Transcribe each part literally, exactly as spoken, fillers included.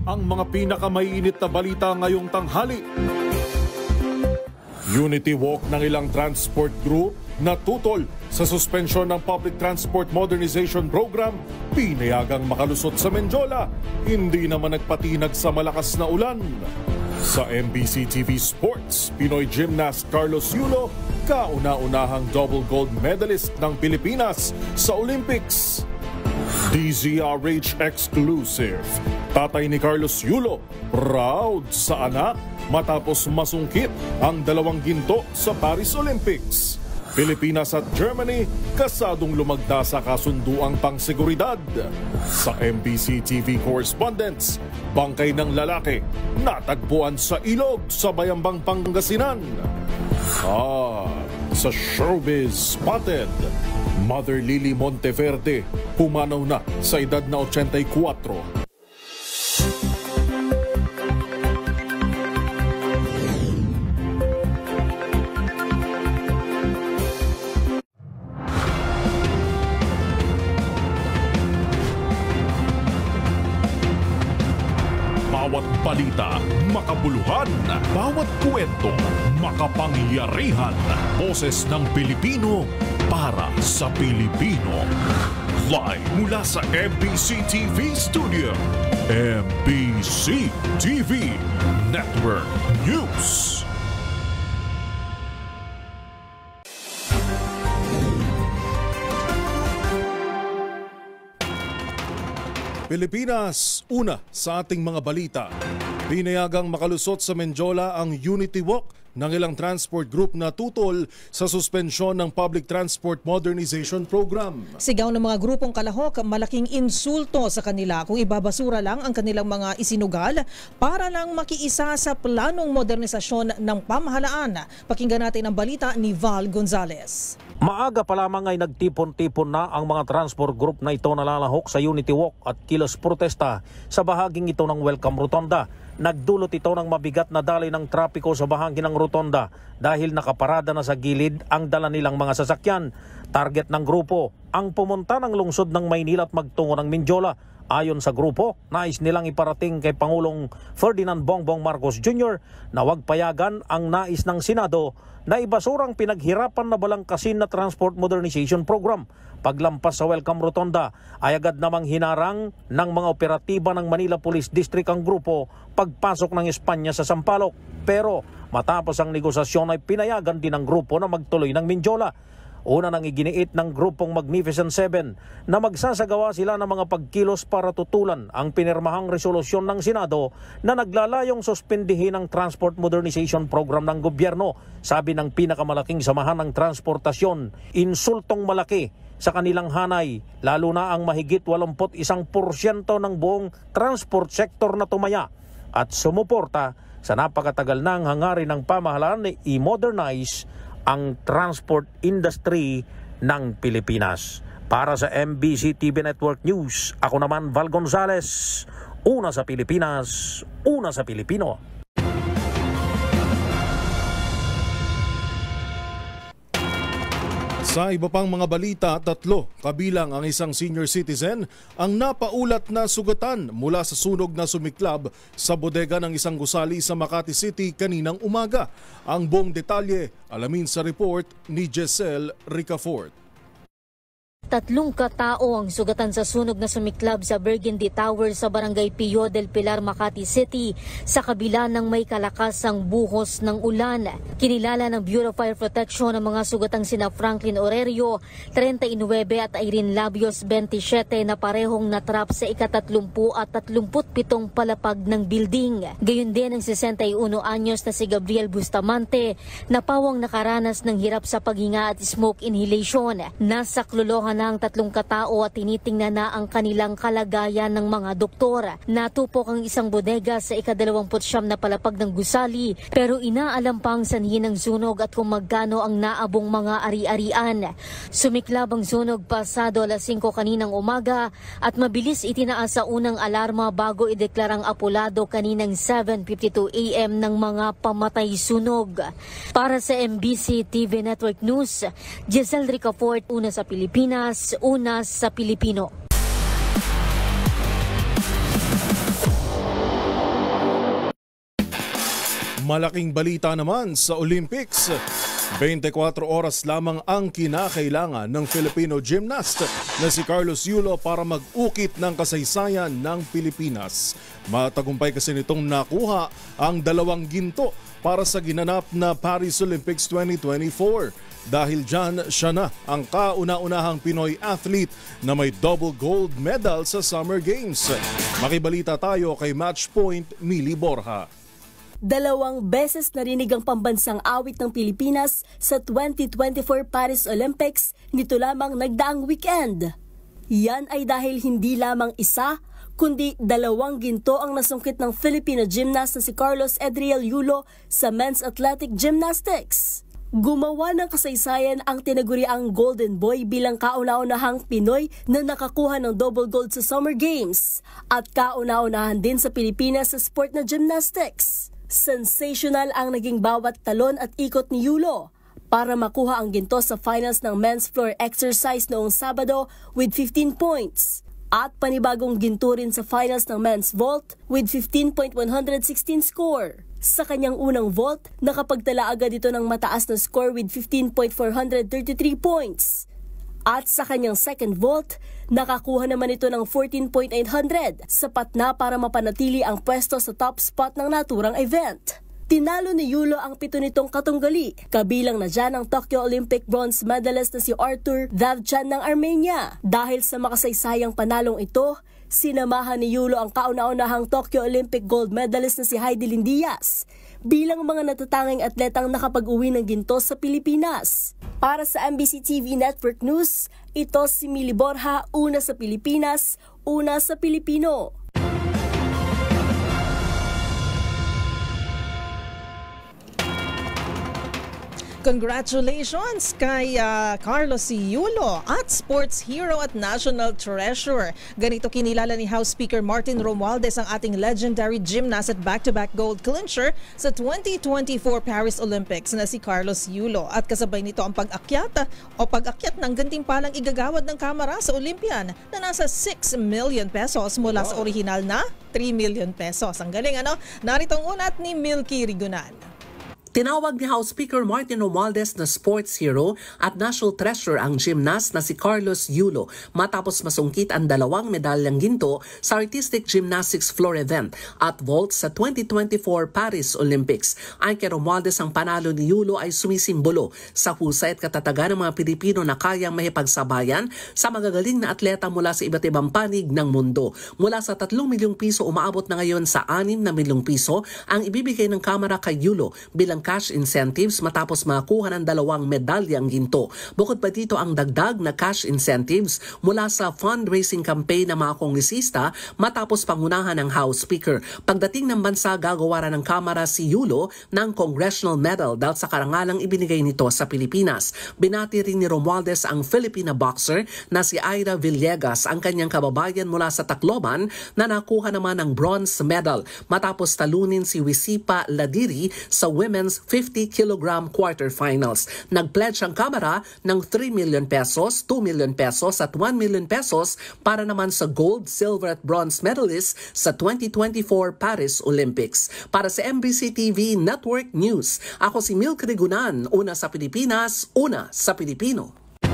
ang mga pinakamainit na balita ngayong tanghali. Unity Walk ng ilang transport group na tutol sa suspensyon ng Public Transport Modernization Program, pinayagang makalusot sa Menjola, hindi naman nagpatinag sa malakas na ulan. Sa M B C T V Sports, Pinoy gymnast Carlos Yulo, kauna-unahang double gold medalist ng Pilipinas sa Olympics. D Z R H exclusive, tatay ni Carlos Yulo, proud sa anak matapos masungkit ang dalawang ginto sa Paris Olympics. Pilipinas at Germany kasadong lumagda sa kasunduang pangseguridad. Sa M B C T V correspondents, bangkay ng lalaki natagpuan sa ilog sa Bayambang, Pangasinan. Ah, sa showbiz spotted, Mother Lily Monteverde pumanaw na sa edad na eighty-four. Bawat balita, makabuluhan. Bawat kwento, makapangyarihan. Boses ng Pilipino para sa Pilipino. Live mula sa M B C T V Studio. M B C T V Network News. Pilipinas, una sa ating mga balita. Pinayagang makalusot sa Menjola ang Unity Walk ng ilang transport group na tutol sa suspensyon ng Public Transport Modernization Program. Sigaw ng mga grupong kalahok, malaking insulto sa kanila kung ibabasura lang ang kanilang mga isinugal para lang makiisa sa planong modernisasyon ng pamahalaan. Pakinggan natin ang balita ni Val Gonzalez. Maaga pa lamang ay nagtipon-tipon na ang mga transport group na ito nalalahok sa Unity Walk at kilos protesta sa bahaging ito ng Welcome Rotonda. Nagdulot ito ng mabigat na daloy ng trapiko sa bahagi ng rotonda dahil nakaparada na sa gilid ang dala nilang mga sasakyan. Target ng grupo ang pumunta ng lungsod ng Maynila at magtungo ng Menjola. Ayon sa grupo, nais nilang iparating kay Pangulong Ferdinand Bongbong Marcos Junior na huwag payagan ang nais ng Senado na ibasurang pinaghirapan na balangkasin na Transport Modernization Program. Paglampas sa Welcome Rotonda ay agad namang hinarang ng mga operatiba ng Manila Police District ang grupo pagpasok ng Espanya sa Sampaloc. Pero matapos ang negosasyon ay pinayagan din ng grupo na magtuloy ng Menjola. Una nang iginiit ng grupong Magnificent Seven na magsasagawa sila ng mga pagkilos para tutulan ang pinirmahang resolusyon ng Senado na naglalayong suspindihin ang Transport Modernization Program ng gobyerno. Sabi ng pinakamalaking samahan ng transportasyon, insultong malaki sa kanilang hanay, lalo na ang mahigit eighty-one porsyento ng buong transport sector na tumaya at sumuporta sa napakatagal ng hangarin ng pamahalaan na i-modernize ang transport industry ng Pilipinas. Para sa M B C T V Network News, ako naman Val Gonzalez, una sa Pilipinas, una sa Pilipino. Sa iba pang mga balita, tatlo, kabilang ang isang senior citizen, ang napaulat na sugatan mula sa sunog na sumiklab sa bodega ng isang gusali sa Makati City kaninang umaga. Ang buong detalye, alamin sa report ni Giselle Ricafort. Tatlong katao ang sugatan sa sunog na sumiklab sa Burgundy Tower sa Barangay Pio del Pilar, Makati City sa kabila ng may kalakasang buhos ng ulan. Kinilala ng Bureau of Fire Protection ang mga sugatang sina Franklin Orerio, thirty-nine at Irene Labios, twenty-seven na parehong natrap sa ikatatlumput at tatlumput pitong palapag ng building. Gayon din ang sixty-one anyos na si Gabriel Bustamante na pawang nakaranas ng hirap sa paghinga at smoke inhalation. Nasa klolohan na ang tatlong katao at tinitingnan na ang kanilang kalagayan ng mga doktor. Natupok ang isang bodega sa ikadalawamput siyam na palapag ng gusali pero inaalam pang sanhi ng sunog at kung magkano ang naabong mga ari-arian. Sumiklab ang sunog pasado alas singko kaninang umaga at mabilis itinaas sa unang alarma bago ideklarang apulado kaninang seven fifty-two a m ng mga pamatay sunog. Para sa M B C T V Network News, Giselle Ricafort, una sa Pilipinas, una sa Pilipino. Malaking balita naman sa Olympics. twenty-four oras lamang ang kinakailangan ng Filipino gymnast na si Carlos Yulo para mag-ukit ng kasaysayan ng Pilipinas. Matagumpay kasi nitong nakuha ang dalawang ginto para sa ginanap na Paris Olympics twenty twenty-four. Dahil dyan, siya na ang kauna-unahang Pinoy athlete na may double gold medal sa Summer Games. Makibalita tayo kay Matchpoint Mili Borja. Dalawang beses narinig ang pambansang awit ng Pilipinas sa twenty twenty-four Paris Olympics nito lamang nagdaang weekend. Yan ay dahil hindi lamang isa, kundi dalawang ginto ang nasungkit ng Filipino gymnast na si Carlos Edriel Yulo sa men's athletic gymnastics. Gumawa ng kasaysayan ang tinaguriang Golden Boy bilang kauna-unahang Pinoy na nakakuha ng double gold sa Summer Games at kauna-unahan din sa Pilipinas sa sport na gymnastics. Sensational ang naging bawat talon at ikot ni Yulo para makuha ang ginto sa finals ng men's floor exercise noong Sabado with fifteen points at panibagong ginto rin sa finals ng men's vault with fifteen point one one six score. Sa kanyang unang vault, nakapagtala agad ito ng mataas na score with fifteen point four three three points. At sa kanyang second vault, nakakuha naman ito ng fourteen point eight hundred, sapat na para mapanatili ang pwesto sa top spot ng naturang event. Tinalo ni Yulo ang pito nitong katunggali, kabilang na dyan ang Tokyo Olympic bronze medalist na si Artur Davtyan ng Armenia. Dahil sa makasaysayang panalong ito, sinamahan ni Yulo ang kauna-unahang Tokyo Olympic gold medalist na si Heidelin Diaz bilang mga natatanging atletang nakapag-uwi ng ginto sa Pilipinas. Para sa M B C T V Network News, ito si Mili Borja, una sa Pilipinas, una sa Pilipino. Congratulations kay uh, Carlos Yulo at sports hero at national treasure. Ganito kinilala ni House Speaker Martin Romualdez ang ating legendary gymnast at back-to-back gold clincher sa twenty twenty-four Paris Olympics na si Carlos Yulo. At kasabay nito ang pag-akyat o pag-akyat ng gantimpalang igagawad ng Kamara sa Olympian na nasa six million pesos mula sa orihinal na three million pesos. Ang galing ano? Narito ang unat ni Milky Rigunan. Tinawag ni House Speaker Martin Romualdez na sports hero at national treasure ang gymnast na si Carlos Yulo matapos masungkit ang dalawang medalyang ginto sa artistic gymnastics floor event at vault sa twenty twenty-four Paris Olympics. Ayon kay Romualdez, ang panalo ni Yulo ay sumisimbolo sa husay at katatagan ng mga Pilipino na kayang mahipagsabayan sa magagaling na atleta mula sa iba't ibang panig ng mundo. Mula sa tatlong milyong piso, umaabot na ngayon sa anim na milyong piso ang ibibigay ng Kamara kay Yulo bilang cash incentives matapos makakuha ng dalawang medalyang ginto. Bukod pa dito ang dagdag na cash incentives mula sa fundraising campaign ng mga kongresista matapos pangunahan ng House Speaker. Pagdating ng bansa, gagawa ng Kamara si Yulo ng Congressional Medal dahil sa karangalang ibinigay nito sa Pilipinas. Binati rin ni Romualdez ang Filipina boxer na si Ira Villegas, ang kanyang kababayan mula sa Tacloban na nakuha naman ng bronze medal matapos talunin si Wisipa Ladiri sa women's fifty kilogram quarterfinals. Nag-pledge ang Kamara ng three million pesos, two million pesos at one million pesos para naman sa gold, silver at bronze medalists sa twenty twenty-four Paris Olympics. Para sa M B C T V Network News, ako si Milky Rigunan, una sa Pilipinas, una sa Pilipino.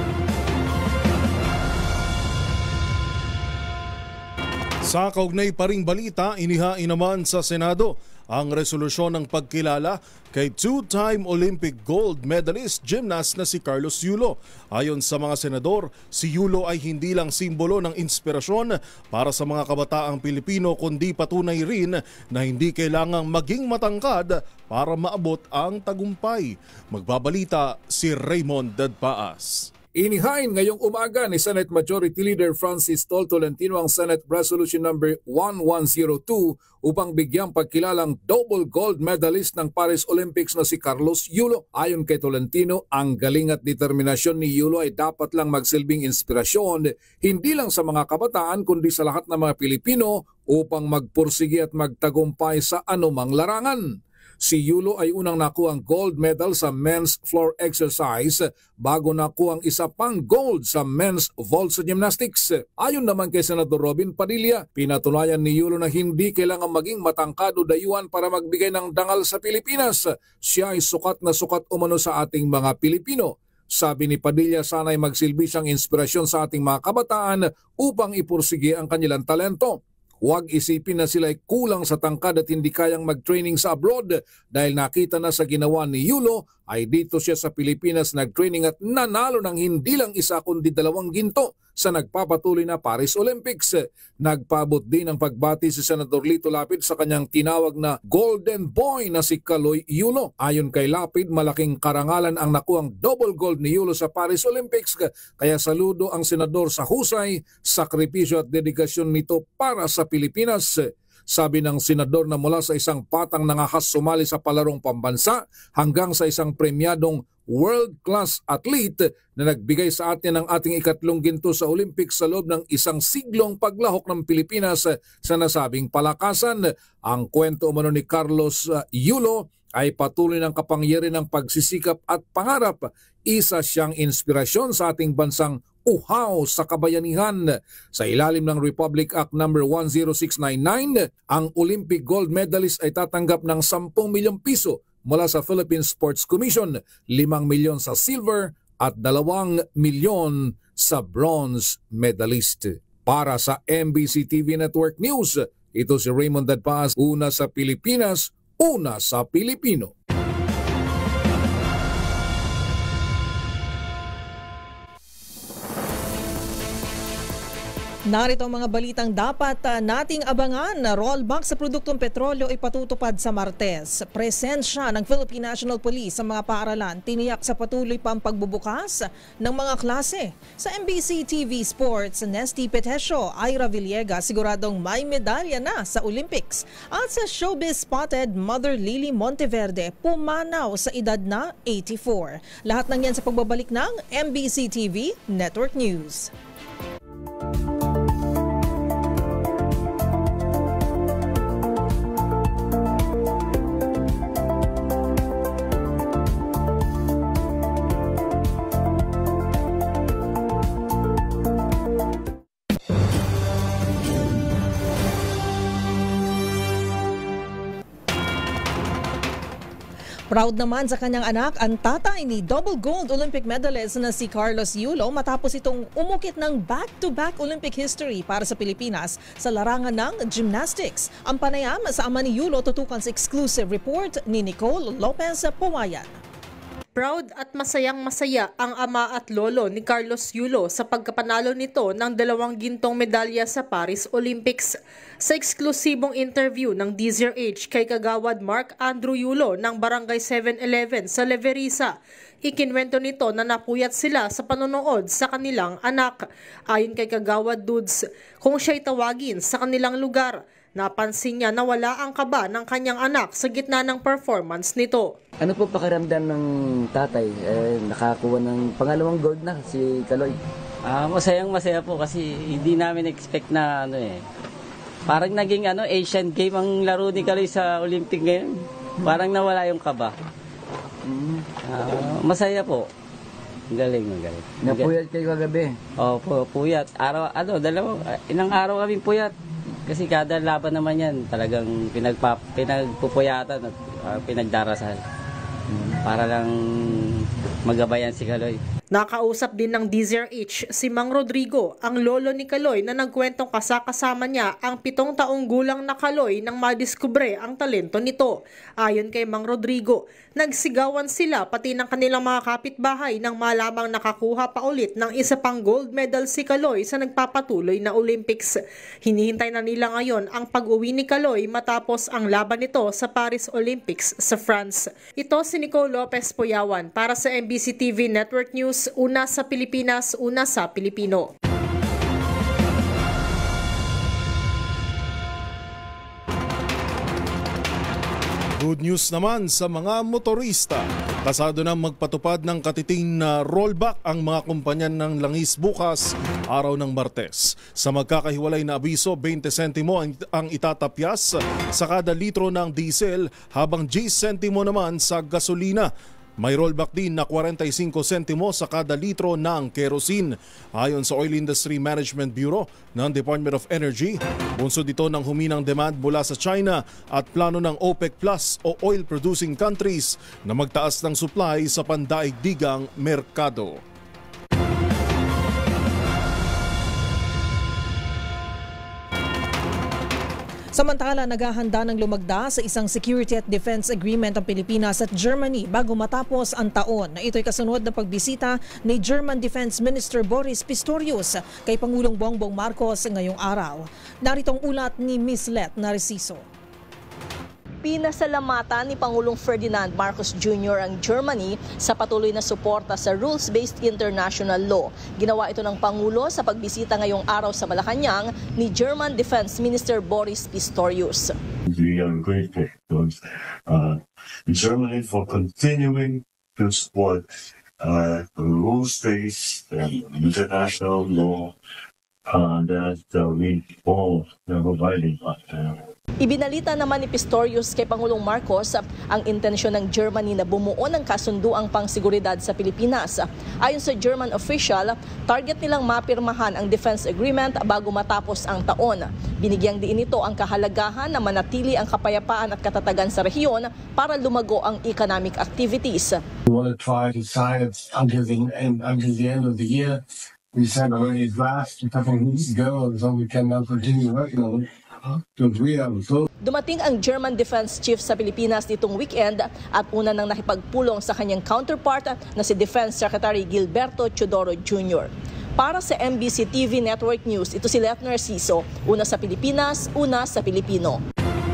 Sa kaugnay pa ring balita, inihain naman sa Senado ang resolusyon ng pagkilala kay two-time Olympic gold medalist gymnast na si Carlos Yulo. Ayon sa mga senador, si Yulo ay hindi lang simbolo ng inspirasyon para sa mga kabataang Pilipino kundi patunay rin na hindi kailangang maging matangkad para maabot ang tagumpay. Magbabalita si Raymond Dadpaas. Inihain ngayong umaga ni Senate Majority Leader Francis Tol Tolentino ang Senate Resolution number eleven oh two upang bigyang pagkilalang double gold medalist ng Paris Olympics na si Carlos Yulo. Ayon kay Tolentino, ang galing at determinasyon ni Yulo ay dapat lang magsilbing inspirasyon hindi lang sa mga kabataan kundi sa lahat ng mga Pilipino upang magpursigi at magtagumpay sa anumang larangan. Si Yulo ay unang nakuha ang gold medal sa men's floor exercise bago nakuha ang isa pang gold sa men's vault sa gymnastics. Ayon naman kay Senador Robin Padilla, pinatunayan ni Yulo na hindi kailangan maging matangkad o dayuhan para magbigay ng dangal sa Pilipinas. Siya ay sukat na sukat umano sa ating mga Pilipino. Sabi ni Padilla, sana'y magsilbi siyang inspirasyon sa ating mga kabataan upang ipursige ang kanilang talento. Huwag isipin na sila ay kulang sa tangkad at hindi kayang mag-training sa abroad dahil nakita na sa ginawa ni Yulo ay dito siya sa Pilipinas nag-training at nanalo ng hindi lang isa kundi dalawang ginto sa nagpapatuloy na Paris Olympics. Nagpaabot din ang pagbati si Senador Lito Lapid sa kanyang tinawag na Golden Boy na si Kaloy Yulo. Ayon kay Lapid, malaking karangalan ang nakuhang double gold ni Yulo sa Paris Olympics, kaya saludo ang senador sa husay, sakripisyo at dedikasyon nito para sa Pilipinas. Sabi ng senador na mula sa isang patang nangahas sumali sa palarong pambansa hanggang sa isang premyadong world-class athlete na nagbigay sa atin ng ating ikatlong ginto sa Olympics sa loob ng isang siglong paglahok ng Pilipinas sa nasabing palakasan. Ang kwento umano ni Carlos Yulo ay patuloy ng kapangyarihan ng pagsisikap at pangarap. Isa siyang inspirasyon sa ating bansang uhaw sa kabayanihan. Sa ilalim ng Republic Act number one oh six nine nine, ang Olympic gold medalist ay tatanggap ng ten milyong piso mula sa Philippine Sports Commission, limang milyon sa silver at dalawang milyon sa bronze medalist. Para sa M B C T V Network News, ito si Raymond Dadpaas, una sa Pilipinas, una sa Pilipino. Narito ang mga balitang dapat uh, nating abangan. Rollback sa produktong petrolyo ay patutupad sa Martes. Presensya ng Philippine National Police sa mga paaralan tiniyak sa patuloy pa ang pagbubukas ng mga klase. Sa M B C T V Sports, Nesty Petesio, Ira Villegas siguradong may medalya na sa Olympics. At sa showbiz spotted, Mother Lily Monteverde pumanaw sa edad na eighty-four. Lahat ng yan sa pagbabalik ng M B C T V Network News. Proud naman sa kanyang anak ang tatay ni double gold Olympic medalist na si Carlos Yulo matapos itong umukit ng back-to-back Olympic history para sa Pilipinas sa larangan ng gymnastics. Ang panayam sa ama ni Yulo tutukan sa exclusive report ni Nicole Lopez Puwayan. Proud at masayang-masaya ang ama at lolo ni Carlos Yulo sa pagkapanalo nito ng dalawang gintong medalya sa Paris Olympics. Sa eksklusibong interview ng D Z R H kay Kagawad Mark Andrew Yulo ng Barangay seven eleven sa Leverisa, ikinwento nito na napuyat sila sa panonood sa kanilang anak. Ayon kay Kagawad Dudes, kung siya'y tawagin sa kanilang lugar, napansin niya na wala ang kaba ng kanyang anak sa gitna ng performance nito. Ano po pakiramdam ng tatay? Eh, nakakuha ng pangalawang gold na si Kaloy. Ah, masayang masaya po kasi hindi namin expect na ano eh. Parang naging ano Asian game ang laro ni Kaloy sa Olympic ngayon. Parang nawala yung kaba. Ah, masaya po. Galing, magaling. Napuyat kayo kagabi? Oh, po, puyat. Araw, ano, dalawa, ilang araw kami puyat. Kasi kada laban naman yan, talagang pinagpa, pinagpupuyatan at uh, pinagdarasal. Para lang magabayan si Kaloy. Nakausap din ng D Z R H si Mang Rodrigo, ang lolo ni Kaloy, na nagkwentong kasakasama niya ang pitong taong gulang na Kaloy nang madiskubre ang talento nito. Ayon kay Mang Rodrigo, nagsigawan sila pati ng kanilang mga kapitbahay nang malamang nakakuha pa ulit ng isa pang gold medal si Kaloy sa nagpapatuloy na Olympics. Hinihintay na nila ngayon ang pag-uwi ni Kaloy matapos ang laban nito sa Paris Olympics sa France. Ito si Nicole Lopez Puyawan para sa M B C T V Network News. Una sa Pilipinas, una sa Pilipino. Good news naman sa mga motorista. Kasado na magpatupad ng katiting na rollback ang mga kumpanya ng langis bukas, araw ng Martes. Sa magkakahiwalay na abiso, twenty sentimo ang itatapyas sa kada litro ng diesel habang ten sentimo naman sa gasolina. May rollback din na forty-five sentimo sa kada litro ng kerosene. Ayon sa Oil Industry Management Bureau ng Department of Energy, bunsod ito ng huminang demand mula sa China at plano ng OPEC Plus o oil-producing countries na magtaas ng supply sa pandaigdigang merkado. Samantala, naghahanda ng lumagda sa isang security at defense agreement ang Pilipinas at Germany bago matapos ang taon. Ito'y kasunod na pagbisita ni German Defense Minister Boris Pistorius kay Pangulong Bongbong Marcos ngayong araw. Naritong ulat ni Miss Let Narciso. Pinasalamatan ni Pangulong Ferdinand Marcos Junior ang Germany sa patuloy na suporta sa rules-based international law. Ginawa ito ng Pangulo sa pagbisita ngayong araw sa Malacanang ni German Defense Minister Boris Pistorius. We are grateful to uh, Germany for continuing to support uh, rules-based uh, international law uh, that uh, we all are providing. Uh, Ibinalita naman ni Pistorius kay Pangulong Marcos ang intensyon ng Germany na bumuo ng kasunduang pangseguridad sa Pilipinas. Ayon sa German official, target nilang mapirmahan ang defense agreement bago matapos ang taon. Binigyang diin ito ang kahalagahan na manatili ang kapayapaan at katatagan sa rehiyon para lumago ang economic activities. We want to try to sign it until the end, until the end of the year. We sent already a draft a couple of weeks ago, so we can now continue working on it. Dumating ang German Defense Chief sa Pilipinas nitong weekend at una nang nakipagpulong sa kanyang counterpart na si Defense Secretary Gilberto Teodoro Junior Para sa M B C T V Network News, ito si Let Narciso, una sa Pilipinas, una sa Pilipino.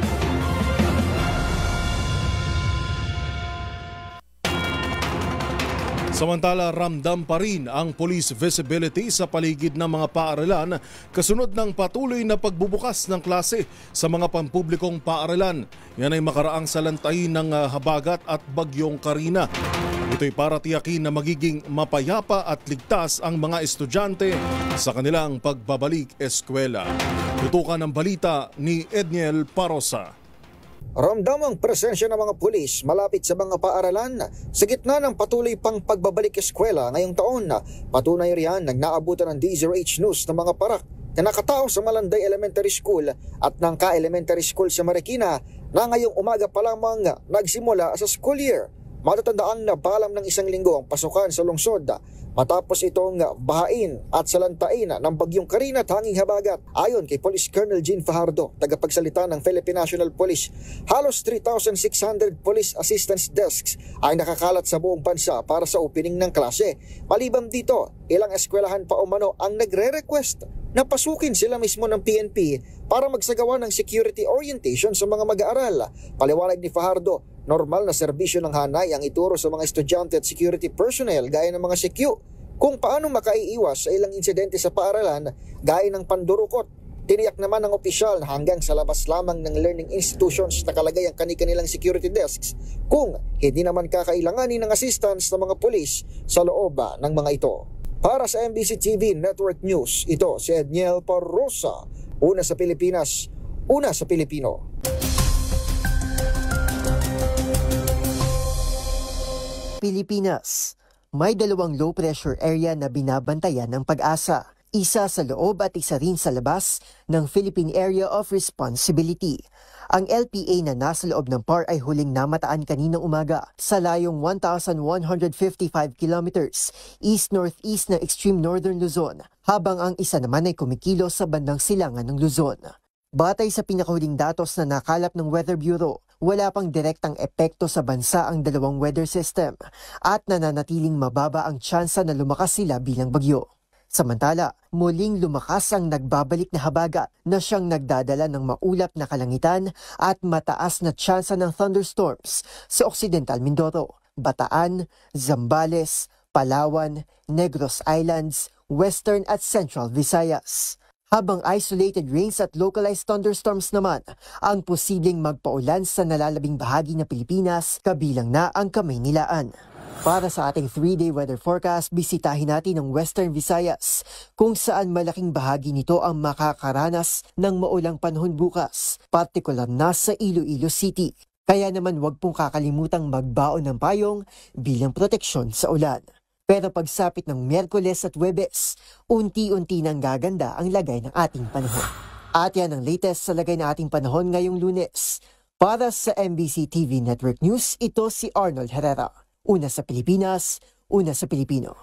Samantala, ramdam pa rin ang police visibility sa paligid ng mga paaralan kasunod ng patuloy na pagbubukas ng klase sa mga pampublikong paaralan. Yan ay makaraang salantay ng habagat at bagyong Karina. Ito'y para tiyakin na magiging mapayapa at ligtas ang mga estudyante sa kanilang pagbabalik eskwela. Tutukan ng balita ni Edniel Parosa. Ramdam ang presensya ng mga pulis malapit sa mga paaralan sa gitna ng patuloy pang pagbabalik eskwela ngayong taon. Patunay riyan nang naabutan ng D Z R H News ng mga parak na nakatao sa Malanday Elementary School at Nangka Elementary School sa Marikina na ngayong umaga pa lamang nagsimula sa school year. Matatandaang nabalam ng isang linggo ang pasukan sa lungsod matapos itong bahain at salantain ng bagyong Karina at hanging habagat. Ayon kay Police Colonel Jean Fajardo, tagapagsalita ng Philippine National Police, halos three thousand six hundred police assistance desks ay nakakalat sa buong bansa para sa opening ng klase. Maliban dito, ilang eskwelahan pa umano ang nagre-request na pasukin sila mismo ng P N P para magsagawa ng security orientation sa mga mag-aaral. Paliwanag ni Fajardo, normal na serbisyo ng hanay ang ituro sa mga estudyante at security personnel gaya ng mga S E Q kung paano makaiiwas sa ilang insidente sa paaralan gaya ng pandurukot. Tiniyak naman ng opisyal na hanggang sa labas lamang ng learning institutions nakalagay ang kani-kanilang security desks kung hindi naman kakailanganin ng assistance ng mga pulis sa loob ng mga ito. Para sa M B C T V Network News, ito si Edniel Parosa, una sa Pilipinas, una sa Pilipino. Pilipinas, may dalawang low pressure area na binabantayan ng Pag-asa. Isa sa loob at isa rin sa labas ng Philippine Area of Responsibility. Ang L P A na nasa loob ng P A R ay huling namataan kaninang umaga sa layong one thousand one hundred fifty-five kilometers east-northeast ng extreme northern Luzon, habang ang isa naman ay kumikilos sa bandang silangan ng Luzon. Batay sa pinakahuling datos na nakalap ng Weather Bureau, wala pang direktang epekto sa bansa ang dalawang weather system at nananatiling mababa ang tsansa na lumakas sila bilang bagyo. Samantala, muling lumakas ang nagbabalik na habagat na siyang nagdadala ng maulap na kalangitan at mataas na tsansa ng thunderstorms sa Occidental Mindoro, Bataan, Zambales, Palawan, Negros Islands, Western at Central Visayas. Habang isolated rains at localized thunderstorms naman ang posibleng magpaulan sa nalalabing bahagi ng Pilipinas, kabilang na ang Kamaynilaan. Para sa ating three-day weather forecast, bisitahin natin ang Western Visayas kung saan malaking bahagi nito ang makakaranas ng maulang panahon bukas, partikular na sa Iloilo City. Kaya naman huwag pong kakalimutang magbaon ng payong bilang proteksyon sa ulan. Pero pagsapit ng Miyerkules at Huwebes, unti-unti nang gaganda ang lagay ng ating panahon. At yan ang latest sa lagay ng ating panahon ngayong Lunes. Para sa M B C T V Network News, ito si Arnold Herrera. Una sa Pilipinas, una sa Pilipino.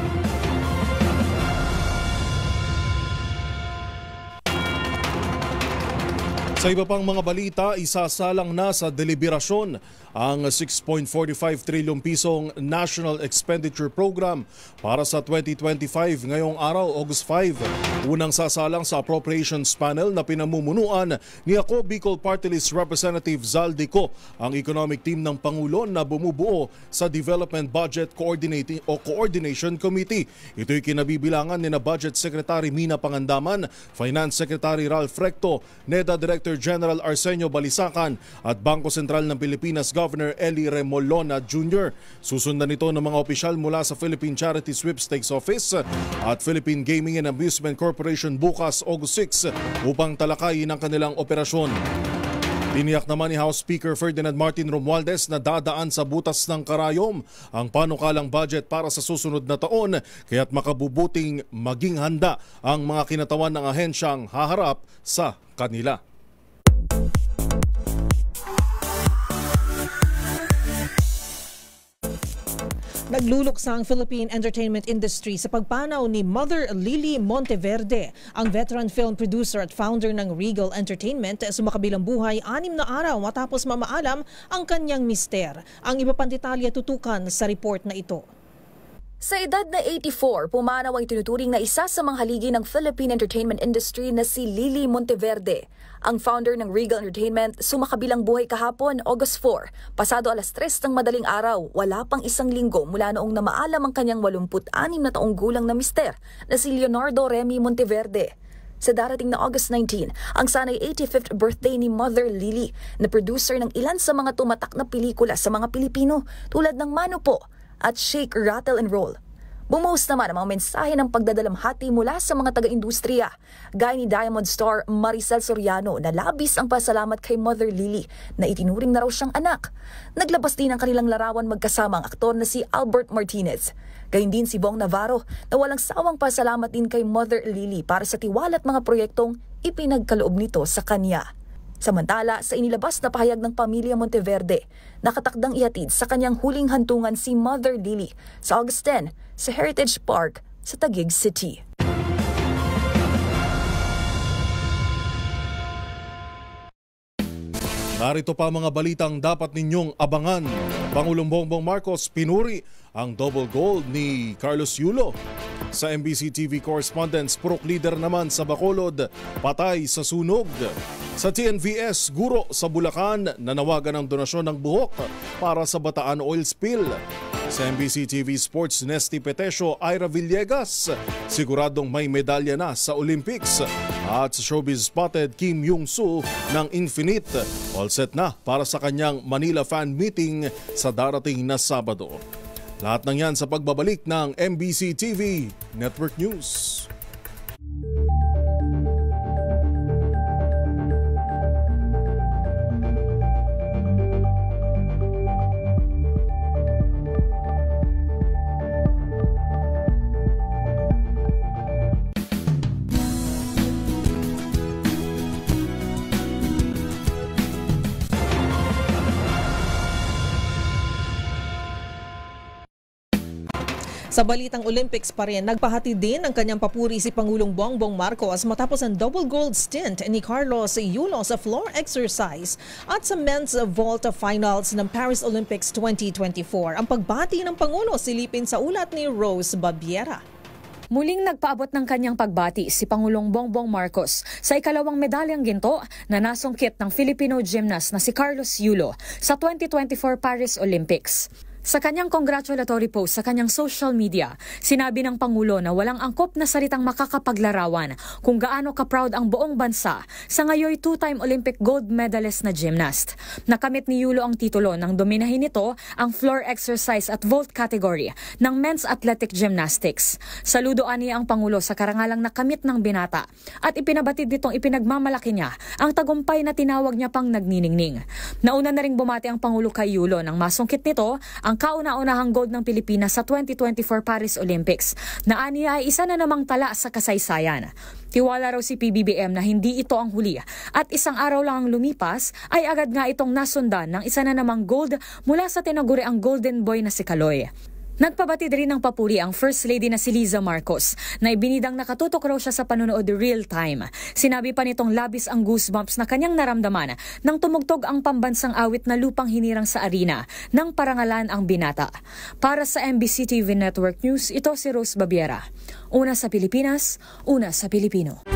Sa iba pang mga balita, isasalang na sa deliberasyon ang six point four five trillion pisong National Expenditure Program para sa twenty twenty-five ngayong araw, August five. Unang sasalang sa Appropriations Panel na pinamumunuan ni ako Bicol Party List Representative Zaldico, ang economic team ng Pangulo na bumubuo sa Development Budget Coordinating o Coordination Committee. Ito'y kinabibilangan ni na Budget Secretary Mina Pangandaman, Finance Secretary Ralph Recto, NEDA Director General Arsenio Balisacan at Bangko Sentral ng Pilipinas Governor Eli Remolona Junior Susundan nito ng mga opisyal mula sa Philippine Charity Sweepstakes Office at Philippine Gaming and Amusement Corporation bukas, August six, upang talakayin ang kanilang operasyon. Tiniyak naman ni House Speaker Ferdinand Martin Romualdez na dadaan sa butas ng karayom ang panukalang budget para sa susunod na taon, kaya't makabubuting maging handa ang mga kinatawan ng ahensyang haharap sa kanila. Nagluluksa ang Philippine entertainment industry sa pagpanaw ni Mother Lily Monteverde. Ang veteran film producer at founder ng Regal Entertainment sumakabilang buhay anim na araw matapos mamaalam ang kanyang mister. Ang iba pang detalye tutukan sa report na ito. Sa edad na eighty-four, pumanaw ang tinuturing na isa sa mga haligi ng Philippine entertainment industry na si Lily Monteverde. Ang founder ng Regal Entertainment sumakabilang buhay kahapon, August four. Pasado alas tres ng madaling araw, wala pang isang linggo mula noong namaalam ang kanyang eighty-six na taong gulang na mister na si Leonardo Remy Monteverde. Sa darating na August nineteen, ang sanay eighty-fifth birthday ni Mother Lily na producer ng ilan sa mga tumatak na pelikula sa mga Pilipino tulad ng Mano Po at Shake, Rattle and Roll. Bumuhos naman ang mga mensahe ng pagdadalamhati mula sa mga taga-industriya, gaya ni Diamond star Maricel Soriano na labis ang pasalamat kay Mother Lily na itinuring na raw siyang anak. Naglabas din ang kanilang larawan magkasama ang aktor na si Albert Martinez. Gayun din si Bong Navarro na walang sawang pasalamat din kay Mother Lily para sa tiwala at mga proyektong ipinagkaloob nito sa kanya. Samantala, sa inilabas na pahayag ng pamilya Monteverde, nakatakdang ihatid sa kanyang huling hantungan si Mother Lily sa August tenth sa Heritage Park sa Taguig City. Narito pa mga balitang dapat ninyong abangan. Pangulong Bongbong Marcos pinuri ang double gold ni Carlos Yulo. Sa M B C T V correspondents, purok leader naman sa Bacolod, patay sa sunog. Sa T N V S, guro sa Bulacan, nanawagan ng donasyon ng buhok para sa Bataan oil spill. Sa M B C T V Sports, Nesty Petesio, Ira Villegas, siguradong may medalya na sa Olympics. At sa Showbiz Spotted, Kim Yung-soo ng Infinite, all set na para sa kanyang Manila fan meeting sa darating na Sabado. Lahat ng yan sa pagbabalik ng M B C T V Network News. Sa balitang Olympics pa rin, nagpahati din ng kanyang papuri si Pangulong Bongbong Marcos matapos ang double gold stint ni Carlos Yulo sa floor exercise at sa men's vault finals ng Paris Olympics twenty twenty-four. Ang pagbati ng Pangulo silipin sa ulat ni Rose Babiera. Muling nagpaabot ng kanyang pagbati si Pangulong Bongbong Marcos sa ikalawang medalyang ginto na nasungkit ng Filipino gymnast na si Carlos Yulo sa twenty twenty-four Paris Olympics. Sa kanyang congratulatory post sa kanyang social media, sinabi ng Pangulo na walang angkop na salitang makakapaglarawan kung gaano ka-proud ang buong bansa sa ngayoy two-time Olympic gold medalist na gymnast. Nakamit ni Yulo ang titulo nang dominahin nito ang floor exercise at vault category ng men's athletic gymnastics. Saludoan niya ang Pangulo sa karangalang nakamit ng binata at ipinabatid nitong ipinagmamalaki niya ang tagumpay na tinawag niya pang nagniningning. Nauna na ring bumati ang Pangulo kay Yulo nang masungkit nito ang ang kauna-unahang gold ng Pilipinas sa twenty twenty-four Paris Olympics na aniya ay isa na namang tala sa kasaysayan. Tiwala raw si P B B M na hindi ito ang huli at isang araw lang ang lumipas ay agad nga itong nasundan ng isa na namang gold mula sa tinaguriang Golden Boy na si Kaloy. Nagpabatid rin ng papuri ang First Lady na si Liza Marcos na ibinidang nakatutok raw siya sa panonood real time. Sinabi pa nitong labis ang goosebumps na kanyang naramdaman nang tumugtog ang pambansang awit na Lupang Hinirang sa Arena nang parangalan ang binata. Para sa M B C T V Network News, ito si Rose Babiera. Una sa Pilipinas, una sa Pilipino.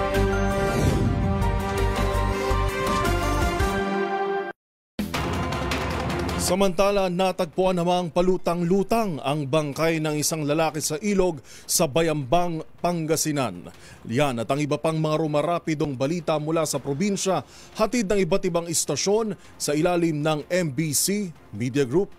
Samantala, natagpuan namang palutang-lutang ang bangkay ng isang lalaki sa ilog sa Bayambang, Pangasinan. Yan at ang iba pang mga rumarapidong balita mula sa probinsya, hatid ng iba't ibang istasyon sa ilalim ng M B C Media Group.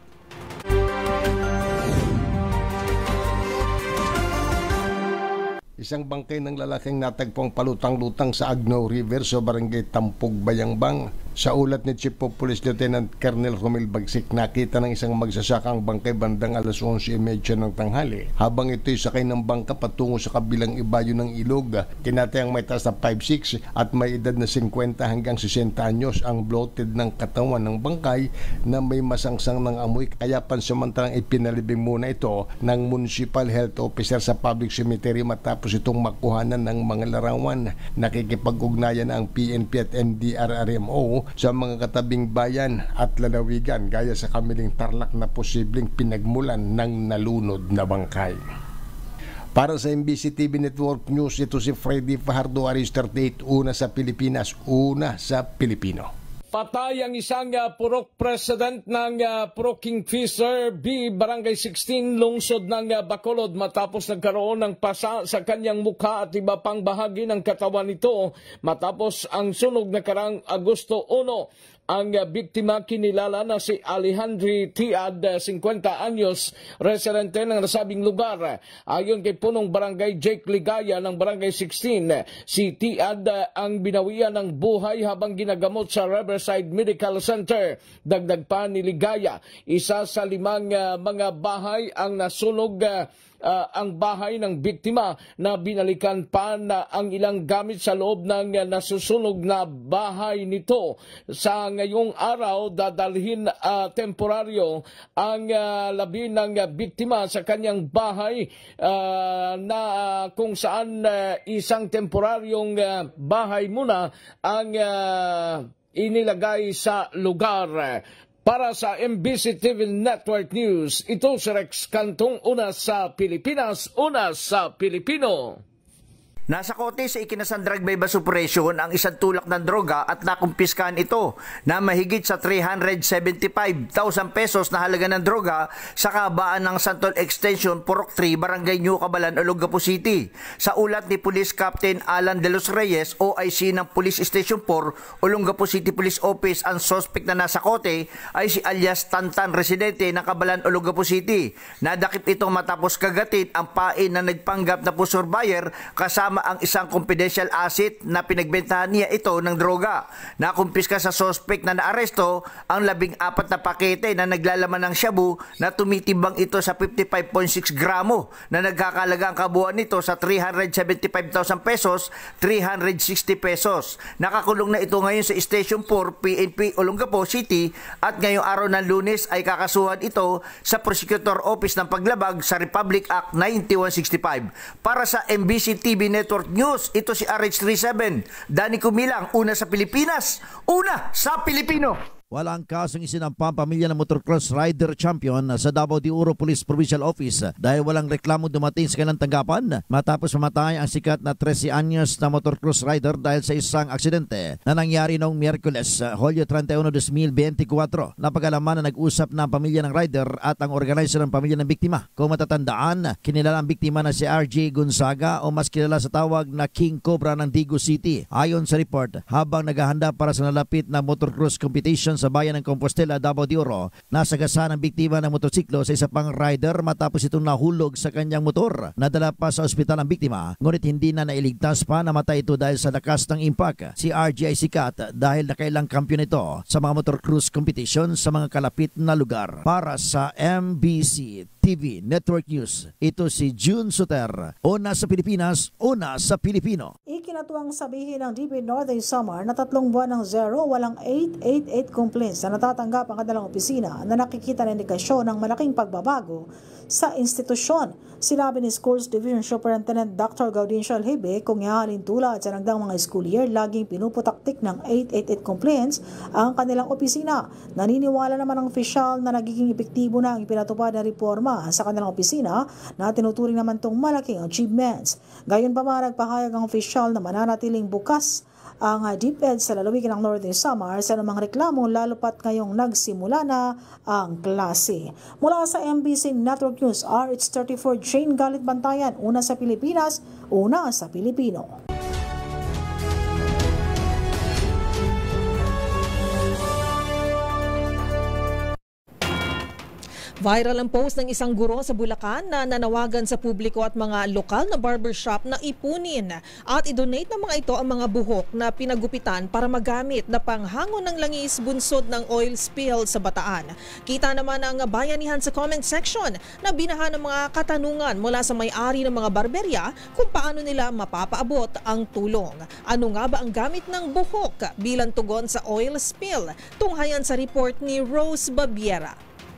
Isang bangkay ng lalaking natagpong palutang-lutang sa Agno River sa barangay Tampog, Bayambang. Sa ulat ni Chief of Police Lieutenant Colonel Romel Bagsik, nakita ng isang magsasaka ang bangkay bandang alas onse trenta ng tanghali. Habang ito'y sakay ng bangka patungo sa kabilang ibayo ng ilog, tinatayang may taas na five six at may edad na fifty hanggang sixty anyos ang bloated ng katawan ng bangkay na may masangsang ng amoy. Kaya pansamantalang ipinalibing muna ito ng Municipal Health Officer sa Public Cemetery matapos itong makuhanan ng mga larawan. Nakikipag-ugnayan ang P N P at N D R R M O sa mga katabing bayan at lalawigan gaya sa Kamiling Tarlac na posibleng pinagmulan ng nalunod na bangkay. Para sa M B C T V Network News, ito si Freddy Fajardo, Aris thirty-eight, una sa Pilipinas, una sa Pilipino. Patay ang isang uh, purok president ng uh, Purok Kingfisher B, Barangay sixteen, lungsod ng uh, Bacolod matapos nagkaroon ng pasa sa kanyang mukha at iba pang bahagi ng katawan nito matapos ang sunog na karang Agosto one. Ang uh, biktima kinilala na si Alejandri Tiad, uh, fifty anyos, residente ng nasabing lugar. Ayon kay punong barangay Jake Ligaya ng Barangay sixteen, si Tiad uh, ang binawian ng buhay habang ginagamot sa Riverside Medical Center. Dagdag pa ni Ligaya, isa sa limang uh, mga bahay ang nasunog uh, Uh, ang bahay ng biktima na binalikan pa na ang ilang gamit sa loob ng uh, nasusunog na bahay nito. Sa ngayong araw, dadalhin uh, temporaryo ang uh, labi ng uh, biktima sa kanyang bahay uh, na uh, kung saan uh, isang temporaryong uh, bahay muna ang uh, inilagay sa lugar. Para sa M B C T V Network News, ito si Rex Cantong, una sa Pilipinas, una sa Pilipino. Nasa kote sa ikinasan drug by bus operation ang isang tulak ng droga at nakumpiskahan ito na mahigit sa three hundred seventy-five thousand pesos na halaga ng droga sa kabaan ng Santol Extension, Purok three, Barangay New Cabalan, Olongapo City. Sa ulat ni Police Captain Alan De Los Reyes, O I C ng Police Station four, Olongapo City Police Office, ang suspect na nasa kote ay si alias Tantan, residente ng Cabalan, Olongapo City. Nadakip ito matapos kagatin ang pain na nagpanggap na pusher buyer kasama ang isang confidential asset na pinagbentahan niya ito ng droga. Nakumpiska sa suspect na naaresto ang labing apat na pakete na naglalaman ng shabu na tumitibang ito sa fifty-five point six gramo na nagkakalaga ang kabuuan nito sa three hundred seventy-five thousand pesos, three hundred sixty pesos. Nakakulong na ito ngayon sa Station four, P N P, Olongapo City at ngayong araw ng Lunes ay kakasuhan ito sa Prosecutor Office ng Paglabag sa Republic Act ninety-one sixty-five. Para sa M B C T V Network News, ito si R H thirty-seven, Danny Kumilang, una sa Pilipinas, una sa Pilipino. Walang kasong isinampa ang pamilya ng motocross rider champion sa Davao de Oro Police Provincial Office dahil walang reklamo dumating sa kanilang tanggapan matapos mamatay ang sikat na thirteen anyos na motocross rider dahil sa isang aksidente na nangyari noong Miyerkules, Hulyo thirty-one, twenty twenty-four. Napag-alaman na nag-usap na ang pamilya ng rider at ang organizer ng pamilya ng biktima. Kung matatandaan, kinilala ang biktima na si R J Gonzaga o mas kilala sa tawag na King Cobra ng Digo City. Ayon sa report, habang naghahanda para sa nalapit na motocross competition sa bayan ng Compostela, Davao de Oro, nasagasa ng biktima ng motorsiklo sa isa pang rider matapos itong nahulog sa kanyang motor. Nadala pa sa ospital ang biktima, ngunit hindi na nailigtas pa, namatay ito dahil sa lakas ng impact. Si R J ay sikat dahil nakailang kampiyon ito sa mga motocross competition sa mga kalapit na lugar. Para sa M B C T V Network News, ito si June Soter. Una sa Pilipinas, una sa Pilipino. Ikinatuwang sabihin ng D P Northern Samar na tatlong buwan ng zero, walang eight eight eight complaints na natatanggap ang kanilang opisina na nakikita na indikasyon ng malaking pagbabago sa institusyon. Sinabi ni Schools Division Superintendent Doctor Gaudencio Alhebe kung ihahalin tulad sa nagdaang mga school year, laging pinuputaktik ng eight eight eight complaints ang kanilang opisina. Naniniwala naman ang opisyal na nagiging epektibo na ang ipinatupad na reforma sa kanilang opisina na tinuturing naman itong malaking achievements. Gayon pa man, nagpahayag ang opisyal na mananatiling bukas ang DepEd sa lalawigan ng Northern Samar sa anumang reklamo lalo pat ngayong nagsimula na ang klase. Mula sa M B C Network News, R H thirty-four Jane Galit Bantayan, una sa Pilipinas, una sa Pilipino. Viral ang post ng isang guro sa Bulacan na nanawagan sa publiko at mga lokal na barbershop na ipunin at i-donate ng mga ito ang mga buhok na pinagupitan para magamit na panghangon ng langis bunsod ng oil spill sa Bataan. Kita naman ang bayanihan sa comment section na binahan ng mga katanungan mula sa may-ari ng mga barberya kung paano nila mapapaabot ang tulong. Ano nga ba ang gamit ng buhok bilang tugon sa oil spill? Tunghayan sa report ni Rose Babiera.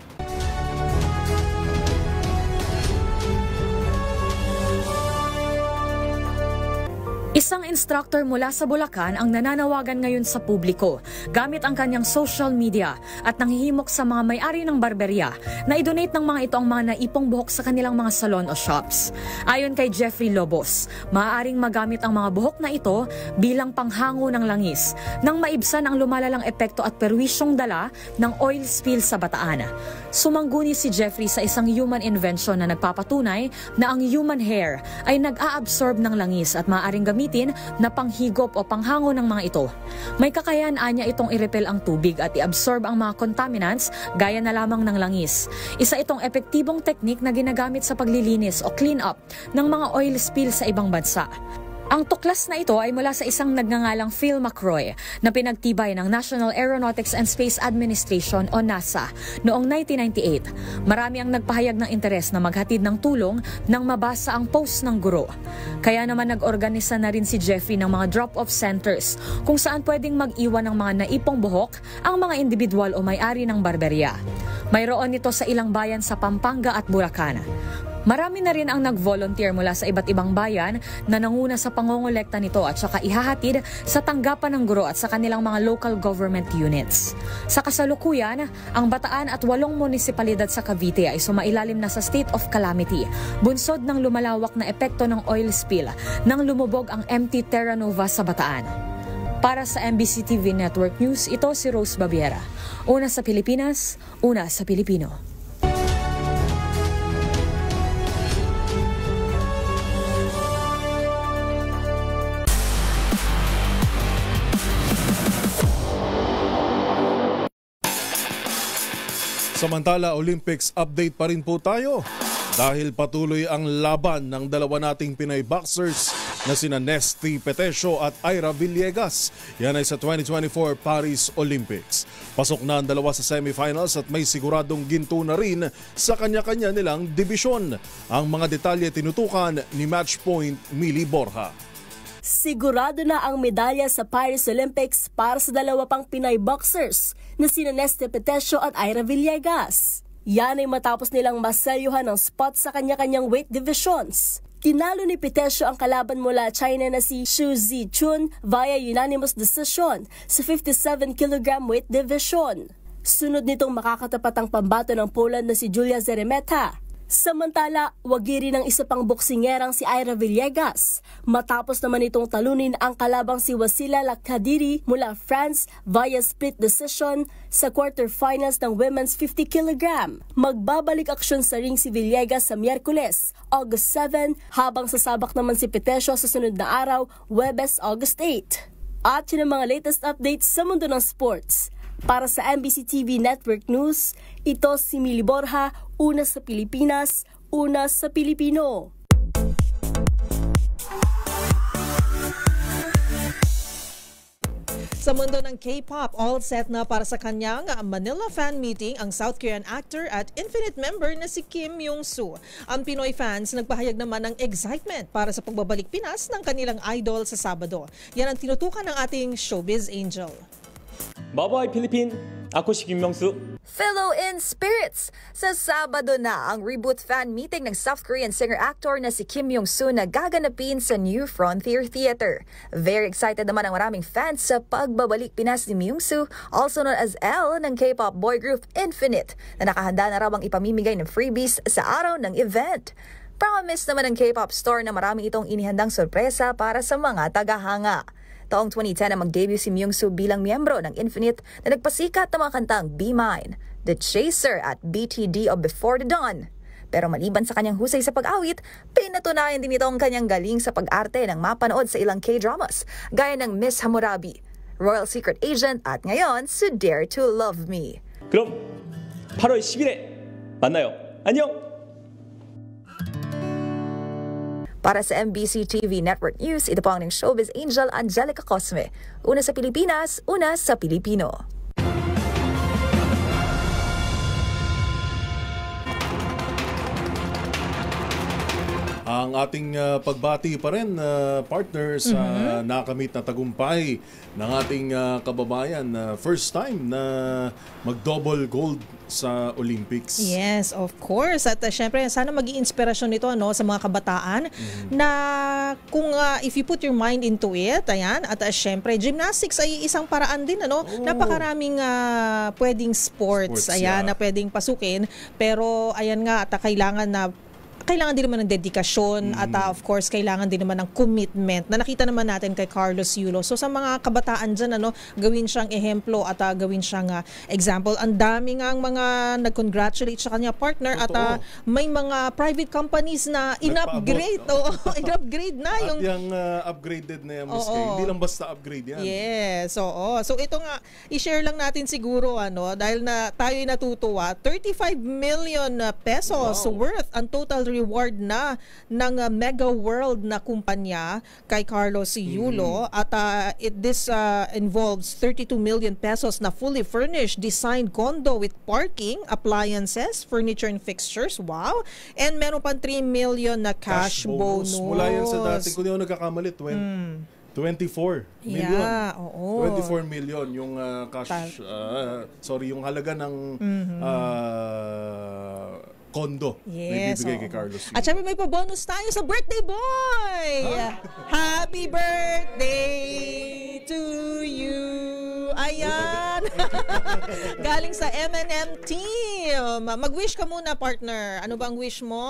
Isang instructor mula sa Bulacan ang nananawagan ngayon sa publiko gamit ang kanyang social media at nanghihimok sa mga may-ari ng barberya na i-donate ng mga ito ang mga naipong buhok sa kanilang mga salon o shops. Ayon kay Jeffrey Lobos, maaaring magamit ang mga buhok na ito bilang panghango ng langis nang maibsan ang lumalalang epekto at perwisyong dala ng oil spill sa Bataan. Sumangguni si Jeffrey sa isang human invention na nagpapatunay na ang human hair ay nag-a-absorb ng langis at maaaring gamitin na panghigop o panghango ng mga ito. May kakayahan niya itong i-repel ang tubig at i-absorb ang mga contaminants gaya na lamang ng langis. Isa itong epektibong teknik na ginagamit sa paglilinis o clean-up ng mga oil spill sa ibang bansa. Ang tuklas na ito ay mula sa isang nagngangalang Phil McCroy na pinagtibay ng National Aeronautics and Space Administration o NASA noong nineteen ninety-eight. Marami ang nagpahayag ng interes na maghatid ng tulong nang mabasa ang post ng guro. Kaya naman nag-organisa na rin si Jeffrey ng mga drop-off centers kung saan pwedeng mag-iwan ng mga naipong buhok ang mga individual o may-ari ng barberya. Mayroon nito sa ilang bayan sa Pampanga at Bulacan. Marami na rin ang nag-volunteer mula sa iba't ibang bayan na nanguna sa pangongolekta nito at saka ihahatid sa tanggapan ng guro at sa kanilang mga local government units. Sa kasalukuyan, ang Bataan at walong munisipalidad sa Cavite ay sumailalim na sa state of calamity, bunsod ng lumalawak na epekto ng oil spill nang lumubog ang M T Terra Nova sa Bataan. Para sa M B C T V Network News, ito si Rose Babiera. Una sa Pilipinas, una sa Pilipino. Samantala, Olympics update pa rin po tayo dahil patuloy ang laban ng dalawa nating Pinay boxers na sina Nesty Petesio at Ira Villegas. Yan ay sa twenty twenty-four Paris Olympics. Pasok na ang dalawa sa semifinals at may siguradong ginto na rin sa kanya-kanya nilang dibisyon. Ang mga detalye tinutukan ni Matchpoint Mili Borja. Sigurado na ang medalya sa Paris Olympics para sa dalawa pang Pinay boxers na sina Nesty Petesio at Ira Villegas. Yan ay matapos nilang maselyuhan ng spot sa kanya-kanyang weight divisions. Tinalo ni Petesio ang kalaban mula China na si Xu Zichun via unanimous decision sa fifty-seven kilogram weight division. Sunod nitong makakatapat ang pambato ng Poland na si Julia Zeremeta. Samantala, wagi rin ang isa pang boksingerang si Ira Villegas matapos naman itong talunin ang kalabang si Wasila Lakadiri mula France via split decision sa quarterfinals ng women's fifty kilogram. Magbabalik aksyon sa ring si Villegas sa Miyerkules, August seven, habang sasabak naman si Petesio sa sunod na araw, Huwebes, August eight. At yun ang mga latest updates sa mundo ng sports. Para sa M B C T V Network News, ito si Mili Borja, una sa Pilipinas, una sa Pilipino. Sa mundo ng K-pop, all set na para sa kanyang Manila fan meeting ang South Korean actor at Infinite member na si Kim Young-soo. Ang Pinoy fans nagpahayag naman ng excitement para sa pagbabalik Pinas ng kanilang idol sa Sabado. Yan ang tinutukan ng ating showbiz angel. Mabuhay Philippine! Ako si Kim Young-soo. Fellow in spirits! Sa Sabado na ang reboot fan meeting ng South Korean singer-actor na si Kim Young-soo na gaganapin sa New Frontier Theater. Very excited naman ang maraming fans sa pagbabalik Pinas ni Young-soo, also known as L ng K-pop boy group Infinite, na nakahanda na raw ang ipamimigay ng freebies sa araw ng event. Promise naman ng K-pop store na marami itong inihandang sorpresa para sa mga tagahanga. Taong twenty ten na mag-debut si Young-soo bilang miyembro ng Infinite na nagpasikat ng mga kantang Be Mine, The Chaser at B T D o Before the Dawn. Pero maliban sa kanyang husay sa pag-awit, pinatunayan din ito ang kanyang galing sa pag-arte ng mapanood sa ilang K-dramas, gaya ng Miss Hammurabi, Royal Secret Agent at ngayon sa Dare to Love Me. 그럼 팔월 십일에 만나요. 안녕! Para sa M B C T V Network News, ito po ang showbiz angel Angelica Cosme. Una sa Pilipinas, una sa Pilipino. Ang ating uh, pagbati pa rin, uh, partner, sa mm-hmm. nakamit na tagumpay ng ating uh, kababayan na uh, first time na mag-double gold sa Olympics. Yes, of course. At uh, syempre, sana maging inspirasyon nito ano, sa mga kabataan mm-hmm. na kung uh, if you put your mind into it, ayan, at uh, syempre, gymnastics ay isang paraan din. Ano? Oh. Napakaraming uh, pwedeng sports, sports ayan, yeah. na pwedeng pasukin. Pero ayan nga, at uh, kailangan na kailangan din naman ng dedikasyon mm. at uh, of course kailangan din naman ng commitment na nakita naman natin kay Carlos Yulo. So sa mga kabataan dyan, ano, gawin siyang ehemplo at uh, gawin siyang uh, example. Ang dami nga ang mga nag-congratulate sa kanya partner. Totoo. At uh, may mga private companies na in-upgrade. Oh, in-upgrade na. At yung, yung uh, upgraded na yung oh, oh. Hindi lang basta upgrade yan. Yes. So, oh. so ito nga, i-share lang natin siguro ano, dahil na tayo'y natutuwa, thirty-five million pesos wow. worth ang total reward na ng uh, Mega World na kumpanya kay Carlos Yulo. Mm-hmm. At uh, it, this uh, involves thirty-two million pesos na fully furnished designed condo with parking, appliances, furniture and fixtures. Wow! And meron pang three million na cash, cash bonus. bonus. Mula yan sa dati, kung di ako nagkakamali, twenty-four million. Yeah, oo. twenty-four million yung uh, cash, uh, sorry, yung halaga ng mm-hmm. uh, kondo yes, na ibibigay kay Carlos Yulo. At syempre may pa-bonus tayo sa birthday boy! Huh? Happy birthday to you! Ayan! Galing sa M and M team. Mag-wish ka muna, partner. Ano ba ang wish mo?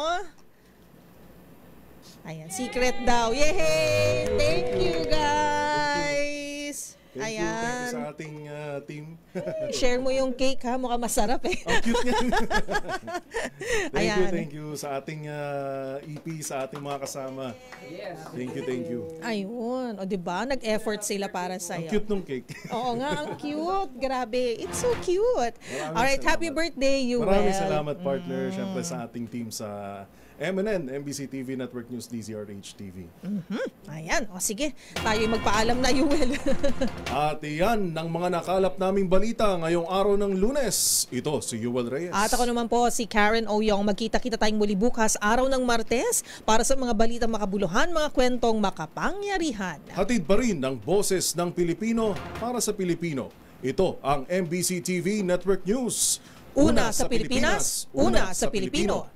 Ayan, secret daw. Yay! Thank you, guys! Thank Ayan. you, thank you sa ating uh, team. Share mo yung cake ha, mukhang masarap eh. Ang cute niyan. Thank Ayan. you, thank you sa ating uh, E P, sa ating mga kasama. Yes. Thank you, thank you. Ayun, o diba? Nag-effort sila para sa'yo. Ang cute nung cake. Oo nga, ang cute. Grabe, it's so cute. Maraming Alright, salamat. Happy birthday, Yuel. Maraming salamat, partner. Mm. Siyempre sa ating team sa M and N, M B C T V Network News, D Z R H T V. Mm-hmm. Ayan, o sige, tayo'y magpaalam na, Yuel. At iyan ng mga nakalap naming balita ngayong araw ng Lunes. Ito si Yuel Reyes. At ako naman po si Karen Oyong. Magkita-kita tayong muli bukas, araw ng Martes, para sa mga balitang makabuluhan, mga kwentong makapangyarihan. Hatid pa rin ng boses ng Pilipino para sa Pilipino. Ito ang M B C T V Network News. Una, una sa Pilipinas, Pilipinas, una sa Pilipino. Pilipino.